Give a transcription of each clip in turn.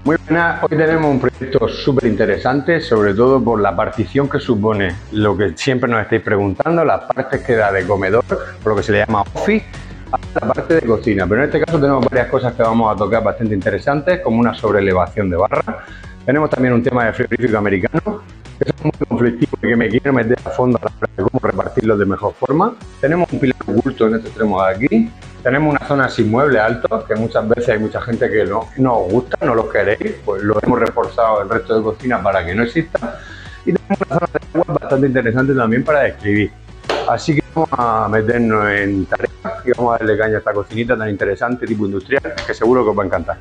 Muy buenas, hoy tenemos un proyecto súper interesante, sobre todo por la partición que supone lo que siempre nos estáis preguntando, las partes que da de comedor, por lo que se le llama office, a la parte de cocina. Pero en este caso tenemos varias cosas que vamos a tocar bastante interesantes, como una sobrelevación de barra. Tenemos también un tema de frigorífico americano, que es muy conflictivo y que me quiero meter a fondo a la hora de cómo repartirlo de mejor forma. Tenemos un pilar oculto en este extremo de aquí. Tenemos una zona sin muebles altos, que muchas veces hay mucha gente que no os gusta, no los queréis, pues lo hemos reforzado el resto de cocina para que no exista. Y tenemos una zona de agua bastante interesante también para describir. Así que vamos a meternos en tareas y vamos a darle caña a esta cocinita tan interesante, tipo industrial, que seguro que os va a encantar.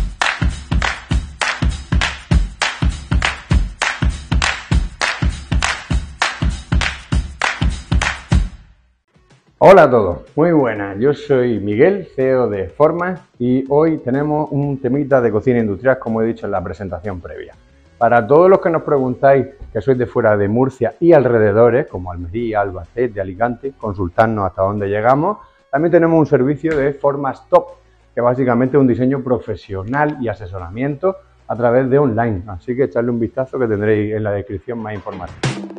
Hola a todos, muy buenas, yo soy Miguel, CEO de Formas y hoy tenemos un temita de cocina industrial, como he dicho en la presentación previa. Para todos los que nos preguntáis que sois de fuera de Murcia y alrededores, como Almería, Albacete, Alicante, consultarnos hasta dónde llegamos. También tenemos un servicio de Formas Top, que básicamente es un diseño profesional y asesoramiento a través de online, así que echarle un vistazo que tendréis en la descripción más información.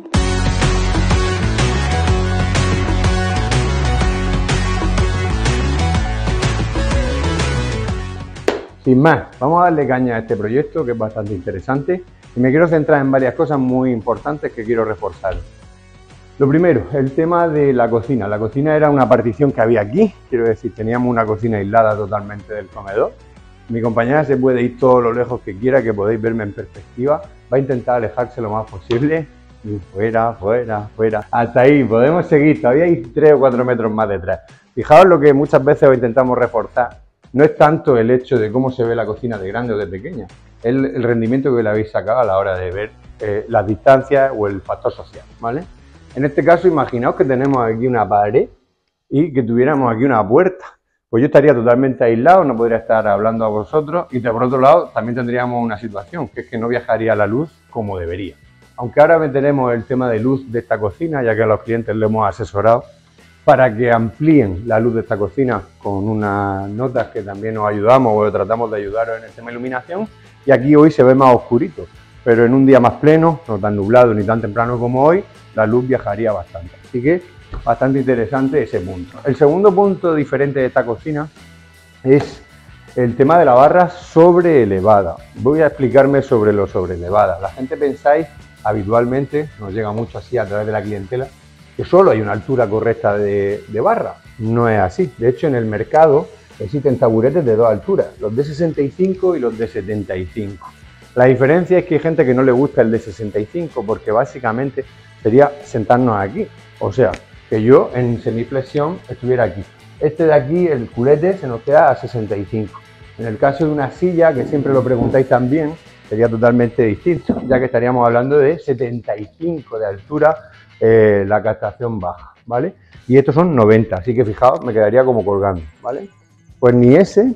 Sin más, vamos a darle caña a este proyecto que es bastante interesante y me quiero centrar en varias cosas muy importantes que quiero reforzar. Lo primero, el tema de la cocina. La cocina era una partición que había aquí, quiero decir, teníamos una cocina aislada totalmente del comedor. Mi compañera se puede ir todo lo lejos que quiera, que podéis verme en perspectiva. Va a intentar alejarse lo más posible y fuera, fuera, fuera. Hasta ahí, podemos seguir, todavía hay 3 o 4 metros más detrás. Fijaos lo que muchas veces os intentamos reforzar. No es tanto el hecho de cómo se ve la cocina de grande o de pequeña, es el rendimiento que le habéis sacado a la hora de ver las distancias o el factor social, ¿vale? En este caso, imaginaos que tenemos aquí una pared y que tuviéramos aquí una puerta. Pues yo estaría totalmente aislado, no podría estar hablando a vosotros y por otro lado también tendríamos una situación, que es que no viajaría la luz como debería. Aunque ahora meteremos el tema de luz de esta cocina, ya que a los clientes le hemos asesorado, para que amplíen la luz de esta cocina con unas notas que también os ayudamos o tratamos de ayudaros en el tema de iluminación. Y aquí hoy se ve más oscurito, pero en un día más pleno, no tan nublado ni tan temprano como hoy, la luz viajaría bastante. Así que bastante interesante ese punto. El segundo punto diferente de esta cocina es el tema de la barra sobreelevada. Voy a explicarme sobre lo sobreelevada. La gente pensáis, habitualmente, nos llega mucho así a través de la clientela, que solo hay una altura correcta de barra. No es así. De hecho, en el mercado existen taburetes de 2 alturas, los de 65 y los de 75. La diferencia es que hay gente que no le gusta el de 65 porque básicamente sería sentarnos aquí. O sea, que yo en semiflexión estuviera aquí. Este de aquí, el culete, se nos queda a 65. En el caso de una silla, que siempre lo preguntáis también, sería totalmente distinto, ya que estaríamos hablando de 75 de altura, la captación baja, ¿vale? Y estos son 90, así que fijaos, me quedaría como colgando, ¿vale? Pues ni ese,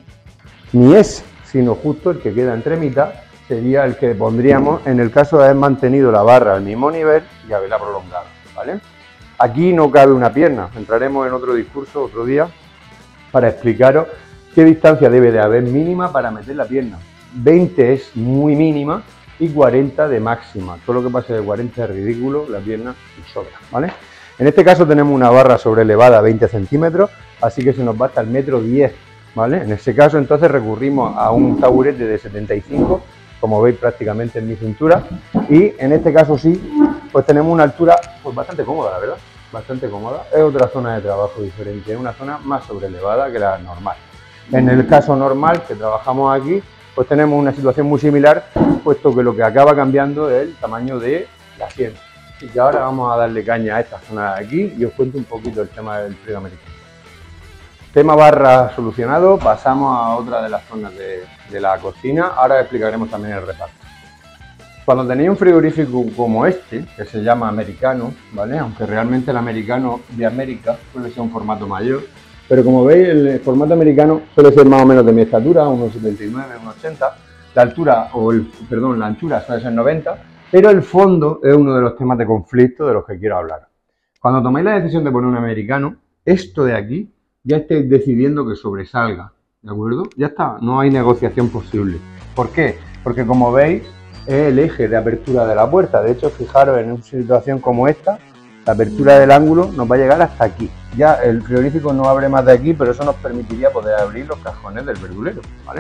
sino justo el que queda entre mitad, sería el que pondríamos en el caso de haber mantenido la barra al mismo nivel y haberla prolongado, ¿vale? Aquí no cabe una pierna, entraremos en otro discurso otro día para explicaros qué distancia debe de haber mínima para meter la pierna. 20 es muy mínima y 40 de máxima. Todo lo que pase de 40 es ridículo, la pierna sobra, ¿vale? En este caso tenemos una barra sobrelevada a 20 centímetros, así que se nos va hasta el 1,10 m, ¿vale? En ese caso entonces recurrimos a un taburete de 75, como veis prácticamente en mi cintura, y en este caso sí, pues tenemos una altura pues bastante cómoda, la verdad, bastante cómoda. Es otra zona de trabajo diferente, es una zona más sobrelevada que la normal. En el caso normal que trabajamos aquí, pues tenemos una situación muy similar, puesto que lo que acaba cambiando es el tamaño de la asiento. Así que ahora vamos a darle caña a esta zona de aquí y os cuento un poquito el tema del frigo americano. Tema barra solucionado, pasamos a otra de las zonas de la cocina, ahora explicaremos también el reparto. Cuando tenéis un frigorífico como este, que se llama americano, ¿vale? Aunque realmente el americano de América suele ser un formato mayor, pero como veis el formato americano suele ser más o menos de mi estatura, unos 79, unos 80, la altura, la anchura suele ser 90, pero el fondo es uno de los temas de conflicto de los que quiero hablar. Cuando tomáis la decisión de poner un americano, esto de aquí ya estáis decidiendo que sobresalga, ¿de acuerdo? Ya está, no hay negociación posible. ¿Por qué? porque como veis es el eje de apertura de la puerta. De hecho, fijaros en una situación como esta, la apertura del ángulo nos va a llegar hasta aquí. Ya el frigorífico no abre más de aquí, pero eso nos permitiría poder abrir los cajones del verdulero, ¿vale?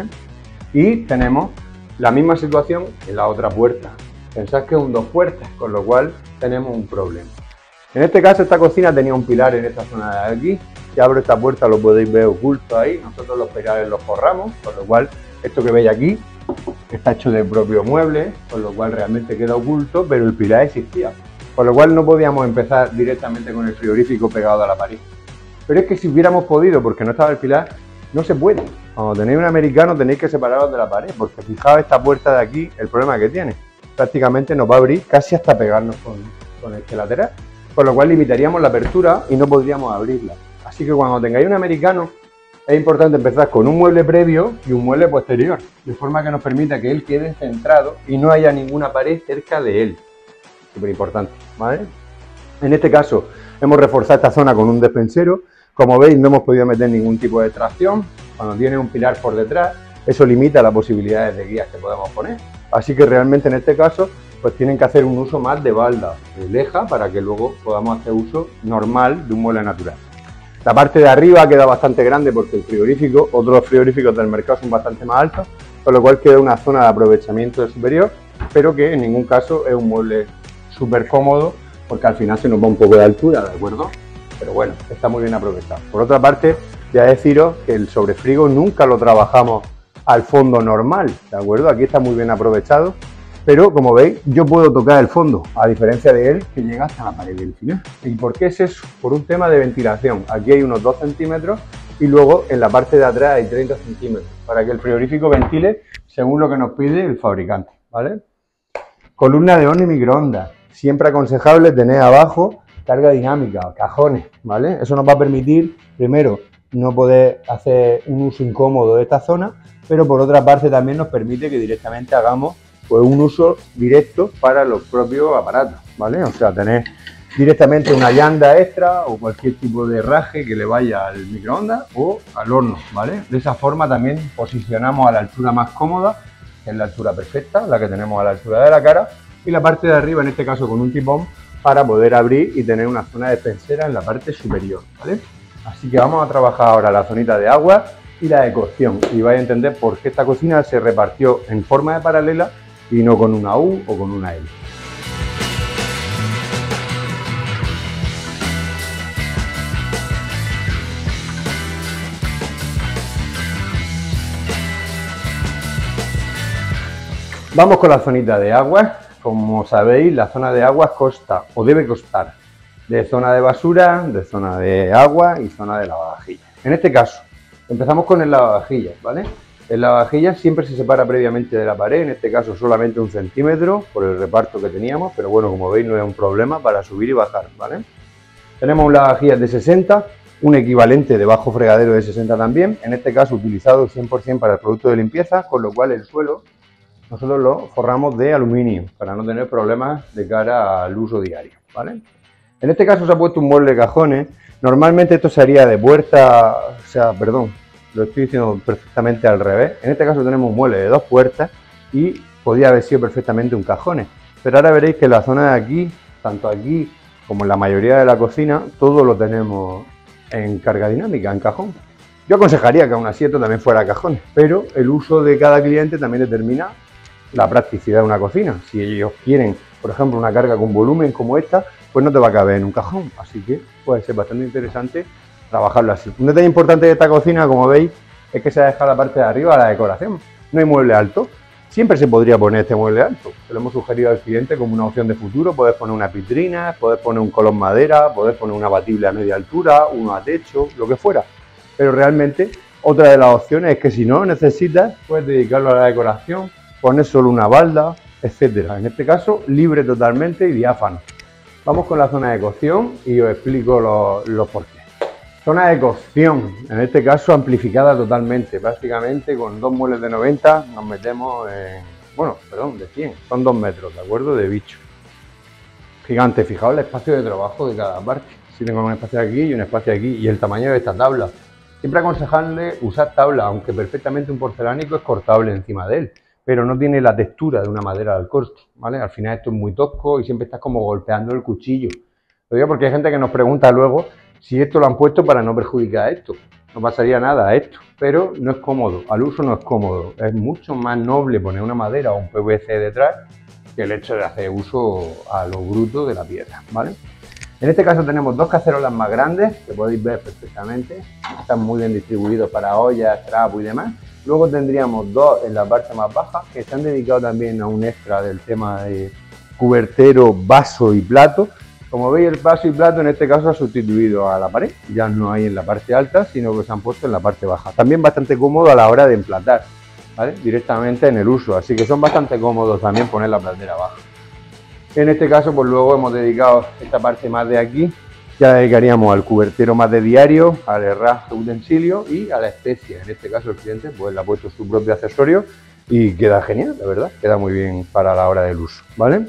Y tenemos la misma situación en la otra puerta. Pensad que es un dos puertas, con lo cual tenemos un problema. En este caso esta cocina tenía un pilar en esta zona de aquí. Si abro esta puerta lo podéis ver oculto ahí. Nosotros los pilares los forramos, con lo cual esto que veis aquí está hecho de propio mueble, con lo cual realmente queda oculto, pero el pilar existía. Con lo cual no podíamos empezar directamente con el frigorífico pegado a la pared. Pero es que si hubiéramos podido, porque no estaba el pilar, no se puede. Cuando tenéis un americano tenéis que separaros de la pared, porque fijaos esta puerta de aquí, el problema que tiene. Prácticamente nos va a abrir casi hasta pegarnos con este lateral, con lo cual limitaríamos la apertura y no podríamos abrirla. Así que cuando tengáis un americano es importante empezar con un mueble previo y un mueble posterior, de forma que nos permita que él quede centrado y no haya ninguna pared cerca de él. Súper importante, ¿vale? En este caso hemos reforzado esta zona con un despensero. Como veis no hemos podido meter ningún tipo de tracción. Cuando tiene un pilar por detrás, eso limita las posibilidades de guías que podemos poner. Así que realmente en este caso pues tienen que hacer un uso más de balda, de leja, para que luego podamos hacer uso normal de un mueble natural. La parte de arriba queda bastante grande porque el frigorífico, otros frigoríficos del mercado son bastante más altos, con lo cual queda una zona de aprovechamiento de superior, pero que en ningún caso es un mueble súper cómodo porque al final se nos va un poco de altura, ¿de acuerdo? Pero bueno, está muy bien aprovechado. Por otra parte, ya deciros que el sobrefrigo nunca lo trabajamos al fondo normal, ¿de acuerdo? Aquí está muy bien aprovechado, pero como veis yo puedo tocar el fondo, a diferencia de él que llega hasta la pared del final. ¿Y por qué es eso? Por un tema de ventilación. Aquí hay unos 2 centímetros y luego en la parte de atrás hay 30 centímetros, para que el frigorífico ventile según lo que nos pide el fabricante, ¿vale? Columna de horno y microondas. Siempre aconsejable tener abajo carga dinámica, cajones, ¿vale? Eso nos va a permitir, primero, no poder hacer un uso incómodo de esta zona, pero por otra parte también nos permite que directamente hagamos pues, un uso directo para los propios aparatos, ¿vale? O sea, tener directamente una llanda extra o cualquier tipo de raje que le vaya al microondas o al horno, ¿vale? De esa forma también posicionamos a la altura más cómoda, que es la altura perfecta, la que tenemos a la altura de la cara, y la parte de arriba, en este caso con un tipón, para poder abrir y tener una zona de despensera en la parte superior, ¿vale? Así que vamos a trabajar ahora la zonita de agua y la de cocción, y vais a entender por qué esta cocina se repartió en forma de paralela y no con una U o con una L. Vamos con la zonita de agua. Como sabéis, la zona de agua consta o debe constar de zona de basura, de zona de agua y zona de lavavajillas. En este caso, empezamos con el lavavajillas, ¿vale? El lavavajillas siempre se separa previamente de la pared, en este caso solamente 1 centímetro por el reparto que teníamos, pero bueno, como veis no es un problema para subir y bajar, ¿vale? Tenemos un lavavajillas de 60, un equivalente de bajo fregadero de 60 también, en este caso utilizado 100% para el producto de limpieza, con lo cual el suelo nosotros lo forramos de aluminio para no tener problemas de cara al uso diario, ¿vale? En este caso se ha puesto un mueble de cajones. Normalmente esto se haría de puerta, lo estoy diciendo perfectamente al revés. En este caso tenemos un mueble de 2 puertas y podría haber sido perfectamente un cajones. Pero ahora veréis que en la zona de aquí, tanto aquí como en la mayoría de la cocina, todo lo tenemos en carga dinámica, en cajón. Yo aconsejaría que aún así esto también fuera cajones, pero el uso de cada cliente también determina la practicidad de una cocina. Si ellos quieren, por ejemplo, una carga con volumen como esta, pues no te va a caber en un cajón, así que puede ser bastante interesante trabajarlo así. Un detalle importante de esta cocina, como veis, es que se ha dejado la parte de arriba la decoración. No hay mueble alto. Siempre se podría poner este mueble alto. Se lo hemos sugerido al cliente como una opción de futuro. Podés poner una vitrina, podés poner un colón madera, podés poner una abatible a media altura, uno a techo, lo que fuera. Pero realmente otra de las opciones es que si no necesitas, puedes dedicarlo a la decoración, poner solo una balda, etcétera. En este caso, libre totalmente y diáfano. Vamos con la zona de cocción y os explico los porqués. Zona de cocción, en este caso amplificada totalmente, prácticamente con 2 muebles de 90 nos metemos en, de 100, son 2 metros, ¿de acuerdo? De bicho. Gigante, fijaos el espacio de trabajo de cada parte. Si tengo un espacio aquí y un espacio aquí y el tamaño de esta tabla. Siempre aconsejarle usar tabla, aunque perfectamente un porcelánico es cortable encima de él. pero no tiene la textura de una madera al corte, ¿vale? Al final esto es muy tosco y siempre estás como golpeando el cuchillo. Lo digo porque hay gente que nos pregunta luego si esto lo han puesto para no perjudicar esto. No pasaría nada a esto, pero no es cómodo, al uso no es cómodo. Es mucho más noble poner una madera o un PVC detrás que el hecho de hacer uso a lo bruto de la piedra, ¿vale? En este caso tenemos dos cacerolas más grandes, que podéis ver perfectamente, están muy bien distribuidos para ollas, trapos y demás. Luego tendríamos dos en la parte más baja, que están dedicados también a un extra del tema de cubertero, vaso y plato. Como veis, el vaso y plato en este caso ha sustituido a la pared, ya no hay en la parte alta, sino que se han puesto en la parte baja. También bastante cómodo a la hora de emplatar, ¿vale? Directamente en el uso, así que son bastante cómodos también poner la platera baja. En este caso, pues luego hemos dedicado esta parte más de aquí, ya la dedicaríamos al cubertero más de diario, al herraje utensilio y a la especia. En este caso el cliente pues le ha puesto su propio accesorio y queda genial, la verdad, queda muy bien para la hora del uso, ¿vale?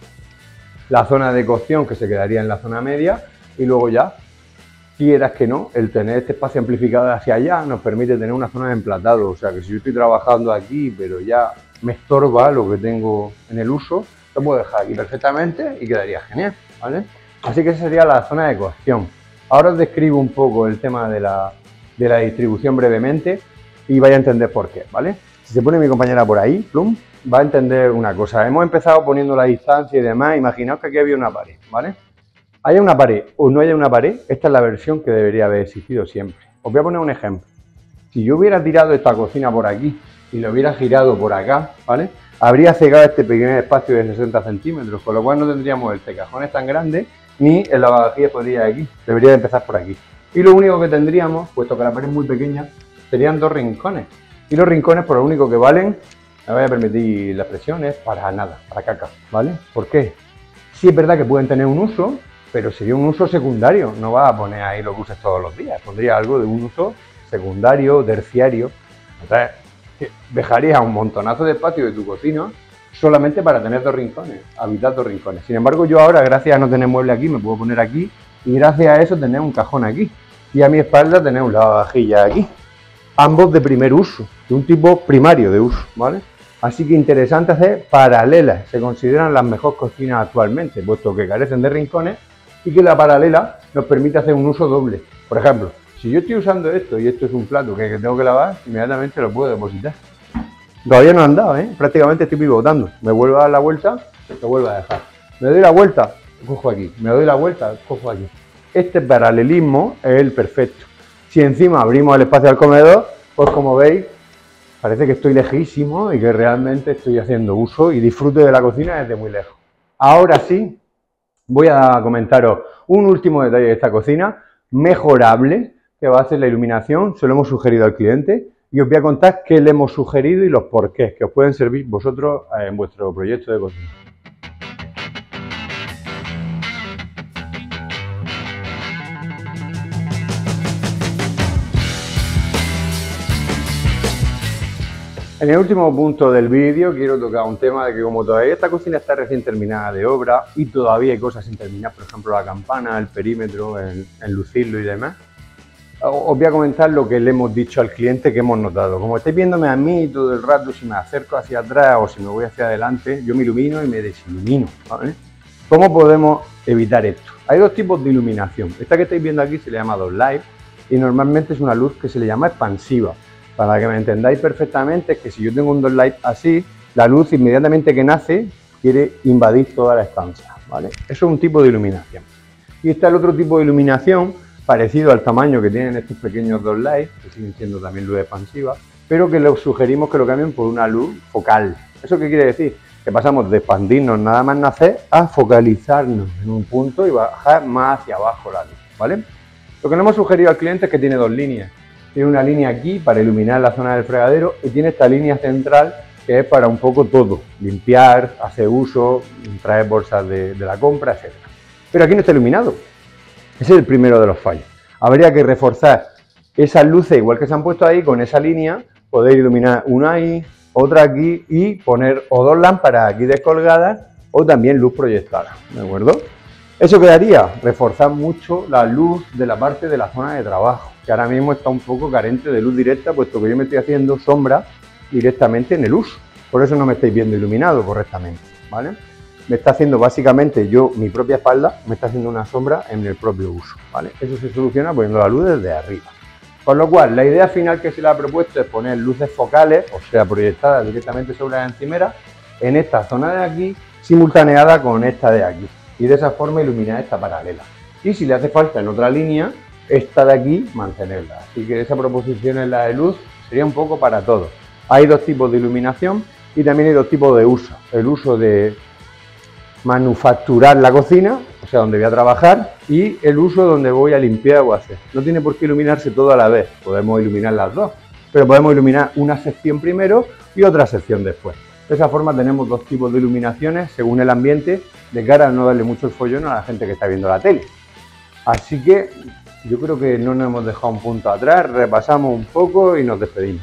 La zona de cocción que se quedaría en la zona media y luego ya, quieras que no, el tener este espacio amplificado hacia allá nos permite tener una zona de emplatado, o sea que si yo estoy trabajando aquí pero ya me estorba lo que tengo en el uso, lo puedo dejar aquí perfectamente y quedaría genial, ¿vale? Así que esa sería la zona de cocción. Ahora os describo un poco el tema de la distribución brevemente y vais a entender por qué, ¿vale? Si se pone mi compañera por ahí, plum, va a entender una cosa. Hemos empezado poniendo la distancia y demás. Imaginaos que aquí había una pared, ¿vale? Haya una pared o no haya una pared, esta es la versión que debería haber existido siempre. Os voy a poner un ejemplo. Si yo hubiera tirado esta cocina por aquí y lo hubiera girado por acá, ¿vale? Habría cegado este pequeño espacio de 60 centímetros, con lo cual no tendríamos el tecajones tan grande ni el lavavajillas podría ir aquí, debería de empezar por aquí. Y lo único que tendríamos, puesto que la pared es muy pequeña, serían dos rincones. Y los rincones, por lo único que valen, me voy a permitir la expresión, es para nada, para caca, ¿vale? ¿Por qué? Sí es verdad que pueden tener un uso, pero sería un uso secundario. No vas a poner ahí lo que uses todos los días, pondría algo de un uso secundario, terciario. Entonces, dejarías un montonazo de espacio de tu cocina solamente para tener dos rincones, habitar dos rincones. Sin embargo, yo ahora, gracias a no tener mueble aquí, me puedo poner aquí y gracias a eso tener un cajón aquí. Y a mi espalda tener un lavavajillas aquí. Ambos de primer uso, de un tipo primario de uso, ¿vale? Así que interesante hacer paralelas. Se consideran las mejores cocinas actualmente, puesto que carecen de rincones y que la paralela nos permite hacer un uso doble. Por ejemplo, si yo estoy usando esto y esto es un plato que tengo que lavar, inmediatamente lo puedo depositar. Todavía no han dado, prácticamente estoy pivotando. Me vuelvo a dar la vuelta, lo vuelvo a dejar. Me doy la vuelta, cojo aquí. Me doy la vuelta, cojo aquí. Este paralelismo es el perfecto. Si encima abrimos el espacio al comedor, pues como veis, parece que estoy lejísimo y que realmente estoy haciendo uso y disfrute de la cocina desde muy lejos. Ahora sí, voy a comentaros un último detalle de esta cocina, mejorable, que va a ser la iluminación. Se lo hemos sugerido al cliente. Y os voy a contar qué le hemos sugerido y los porqués que os pueden servir vosotros en vuestro proyecto de cocina. En el último punto del vídeo quiero tocar un tema de que como todavía esta cocina está recién terminada de obra y todavía hay cosas sin terminar, por ejemplo la campana, el perímetro, el lucirlo y demás, os voy a comentar lo que le hemos dicho al cliente que hemos notado. Como estáis viéndome a mí todo el rato, si me acerco hacia atrás o si me voy hacia adelante, yo me ilumino y me desilumino, ¿vale? ¿Cómo podemos evitar esto? Hay dos tipos de iluminación. Esta que estáis viendo aquí se le llama downlight y normalmente es una luz que se le llama expansiva. Para que me entendáis perfectamente, es que si yo tengo un downlight así, la luz inmediatamente que nace quiere invadir toda la estancia, ¿vale? Eso es un tipo de iluminación. Y está el otro tipo de iluminación parecido al tamaño que tienen estos pequeños downlights, que siguen siendo también luz expansiva, pero que les sugerimos que lo cambien por una luz focal. ¿Eso qué quiere decir? Que pasamos de expandirnos nada más nacer a focalizarnos en un punto y bajar más hacia abajo la luz, ¿vale? Lo que le hemos sugerido al cliente es que tiene dos líneas. Tiene una línea aquí para iluminar la zona del fregadero y tiene esta línea central que es para un poco todo, limpiar, hacer uso, traer bolsas de la compra, etc. Pero aquí no está iluminado. Ese es el primero de los fallos. Habría que reforzar esas luces, igual que se han puesto ahí, con esa línea, poder iluminar una ahí, otra aquí y poner o dos lámparas aquí descolgadas o también luz proyectada, ¿de acuerdo? Eso quedaría reforzar mucho la luz de la parte de la zona de trabajo, que ahora mismo está un poco carente de luz directa, puesto que yo me estoy haciendo sombra directamente en el uso. Por eso no me estáis viendo iluminado correctamente, ¿vale? Me está haciendo básicamente mi propia espalda, me está haciendo una sombra en el propio uso, ¿vale? Eso se soluciona poniendo la luz desde arriba. Con lo cual, la idea final que se le ha propuesto es poner luces focales, o sea, proyectadas directamente sobre la encimera, en esta zona de aquí, simultaneada con esta de aquí. Y de esa forma iluminar esta paralela. Y si le hace falta en otra línea, esta de aquí, mantenerla. Así que esa proposición en la de luz sería un poco para todo. Hay dos tipos de iluminación y también hay dos tipos de uso. El uso de manufacturar la cocina, o sea, donde voy a trabajar, y el uso donde voy a limpiar o hacer. No tiene por qué iluminarse todo a la vez, podemos iluminar las dos, pero podemos iluminar una sección primero y otra sección después. De esa forma tenemos dos tipos de iluminaciones según el ambiente, de cara a no darle mucho el follón a la gente que está viendo la tele. Así que yo creo que no nos hemos dejado un punto atrás, repasamos un poco y nos despedimos.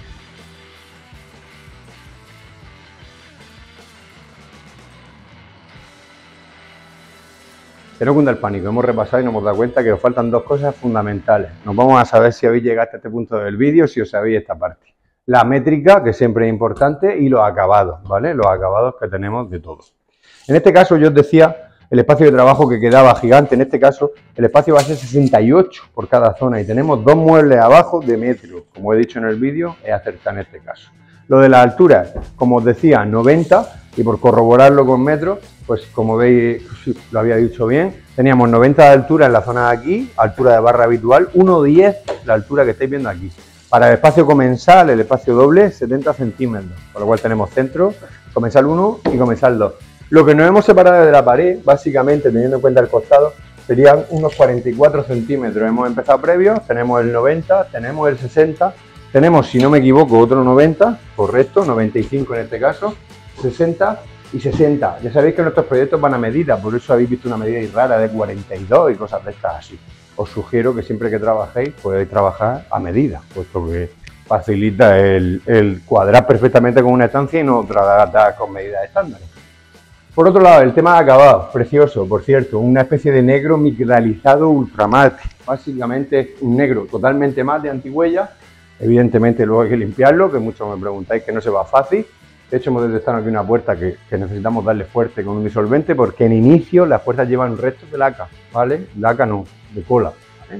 Que no cunda el pánico, hemos repasado y nos hemos dado cuenta que os faltan dos cosas fundamentales. Nos vamos a saber si habéis llegado hasta este punto del vídeo, si os sabéis esta parte. La métrica, que siempre es importante, y los acabados, ¿vale? Los acabados que tenemos de todos. En este caso yo os decía el espacio de trabajo que quedaba gigante. En este caso el espacio va a ser 68 por cada zona y tenemos dos muebles abajo de metro. Como he dicho en el vídeo, es acertar en este caso. Lo de las alturas, como os decía, 90, y por corroborarlo con metros, pues como veis, lo había dicho bien, teníamos 90 de altura en la zona de aquí, altura de barra habitual, 1,10 la altura que estáis viendo aquí. Para el espacio comensal, el espacio doble, 70 centímetros, por lo cual tenemos centro, comensal 1 y comensal 2. Lo que nos hemos separado de la pared, básicamente, teniendo en cuenta el costado, serían unos 44 centímetros. Hemos empezado previos, tenemos el 90, tenemos el 60, tenemos, si no me equivoco, otro 90, correcto, 95 en este caso, 60 y 60. Ya sabéis que nuestros proyectos van a medida, por eso habéis visto una medida rara de 42 y cosas de estas así. Os sugiero que siempre que trabajéis podéis trabajar a medida, puesto que facilita el cuadrar perfectamente con una estancia y no tratar con medidas estándares. Por otro lado, el tema de acabado, precioso, por cierto, una especie de negro migdalizado ultramate. Básicamente es un negro totalmente mate antihuella. Evidentemente luego hay que limpiarlo, que muchos me preguntáis que no se va fácil. De hecho, hemos detectado aquí una puerta que necesitamos darle fuerte con un disolvente porque en inicio las puertas llevan restos de laca, ¿vale? Laca no, de cola, ¿vale?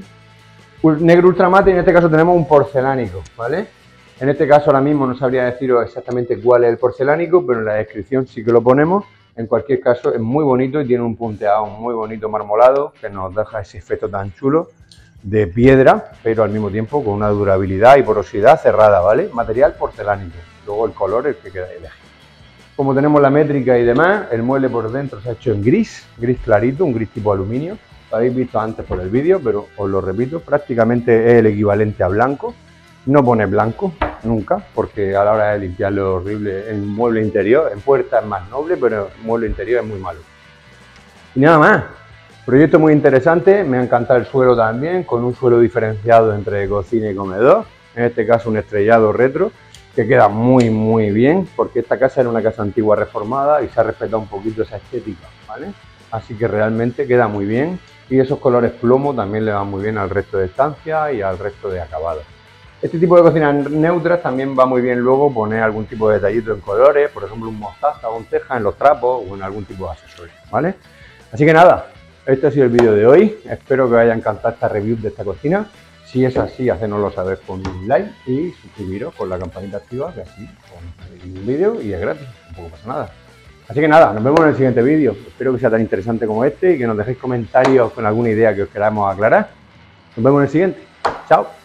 Un negro ultramate, y en este caso tenemos un porcelánico, ¿vale? En este caso ahora mismo no sabría deciros exactamente cuál es el porcelánico, pero en la descripción sí que lo ponemos. En cualquier caso es muy bonito y tiene un punteado muy bonito marmolado que nos deja ese efecto tan chulo de piedra, pero al mismo tiempo con una durabilidad y porosidad cerrada, ¿vale? Material porcelánico. Luego el color es el que queda elegir. Como tenemos la métrica y demás, el mueble por dentro se ha hecho en gris clarito, un gris tipo aluminio. Lo habéis visto antes por el vídeo, pero os lo repito, prácticamente es el equivalente a blanco. No pone blanco, nunca, porque a la hora de limpiarlo es horrible en mueble interior. En puerta es más noble, pero en mueble interior es muy malo. Y nada más. Proyecto muy interesante, me ha encantado el suelo también, con un suelo diferenciado entre cocina y comedor. En este caso un estrellado retro, que queda muy bien, porque esta casa era una casa antigua reformada y se ha respetado un poquito esa estética, ¿vale? Así que realmente queda muy bien, y esos colores plomo también le van muy bien al resto de estancia y al resto de acabados. Este tipo de cocinas neutras también va muy bien luego poner algún tipo de detallito en colores, por ejemplo un mostaza o un ceja en los trapos o en algún tipo de accesorio, ¿vale? Así que nada, este ha sido el vídeo de hoy, espero que os haya encantado esta review de esta cocina. Si es así, hacednoslo saber con un like y suscribiros con la campanita activa, que así con un vídeo y es gratis, tampoco pasa nada. Así que nada, nos vemos en el siguiente vídeo. Espero que sea tan interesante como este y que nos dejéis comentarios con alguna idea que os queramos aclarar. Nos vemos en el siguiente. Chao.